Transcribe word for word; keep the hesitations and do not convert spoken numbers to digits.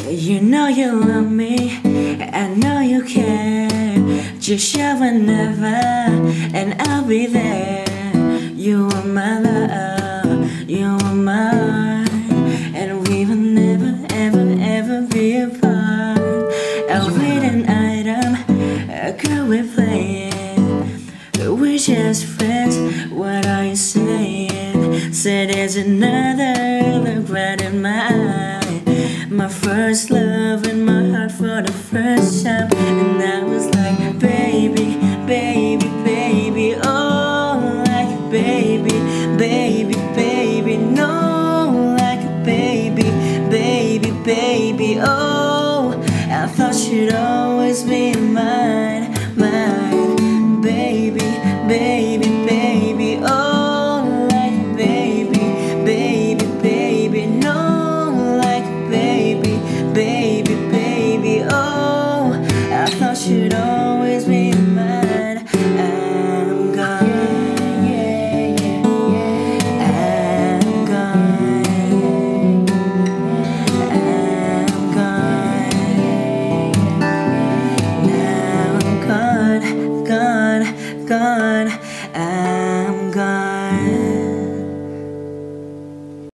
You know you love me, I know you care. Just show whenever, and I'll be there. You are my love, you are mine, and we will never, ever, ever be apart. A waiting item, a girl we're playing. We're just friends, what are you saying? Said there's another look right in my eye. My first love in my heart for the first time. And I was like, baby, baby, baby, oh, like a baby, baby, baby, no, like a baby, baby, baby, oh, I thought you'd always be mine.